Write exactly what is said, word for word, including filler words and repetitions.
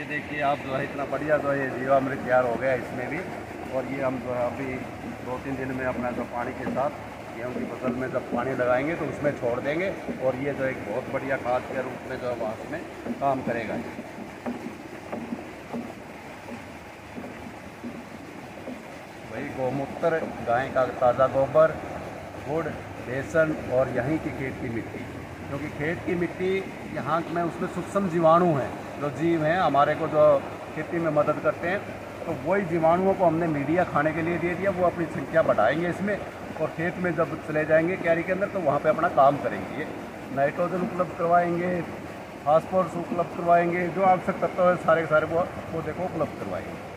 देखिए आप जो है इतना बढ़िया जो है ये जीवामृत तैयार हो गया इसमें भी। और ये हम जो है अभी दो तीन दिन में अपना जो पानी के साथ गेहूँ की फसल में जब पानी लगाएंगे तो उसमें छोड़ देंगे और ये जो एक बहुत बढ़िया खाद के रूप में जो है वहाँ में काम करेगा। वही गौमूत्र, गाय का ताज़ा गोबर, गुड़, बेसन और यहीं की खेत की मिट्टी, क्योंकि खेत की मिट्टी यहाँ में उसमें सूक्ष्म जीवाणु हैं जो जीव हैं हमारे को जो खेती में मदद करते हैं। तो वही जीवाणुओं को हमने मीडिया खाने के लिए दे दिया, वो अपनी संख्या बढ़ाएंगे इसमें और खेत में जब चले जाएंगे क्यारी के अंदर तो वहाँ पे अपना काम करेंगे। ये नाइट्रोजन उपलब्ध करवाएंगे, फास्फोरस उपलब्ध करवाएंगे, जो आवश्यक तत्व है सारे के सारे वो पौधे को उपलब्ध करवाएंगे।